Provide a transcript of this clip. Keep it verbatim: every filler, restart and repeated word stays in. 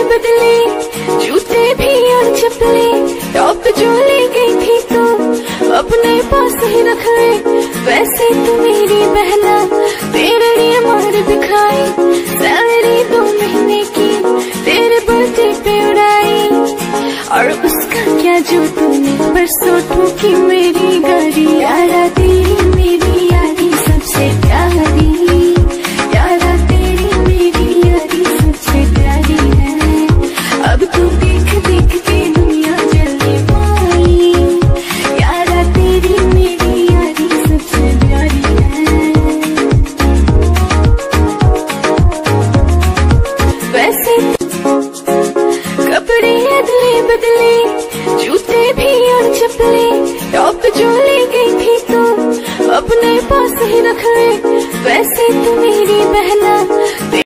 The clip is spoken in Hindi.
बदले, जूते भी और चप्पले, टॉप जो ले गई थी तो अपने पास ही रख ले। वैसे तो मेरी बहना तेरे लिए मार दिखाई, सैलरी दो महीने की तेरे बर्थडे पे उड़ाई। और उसका क्या जो तूने परसों ठोकी में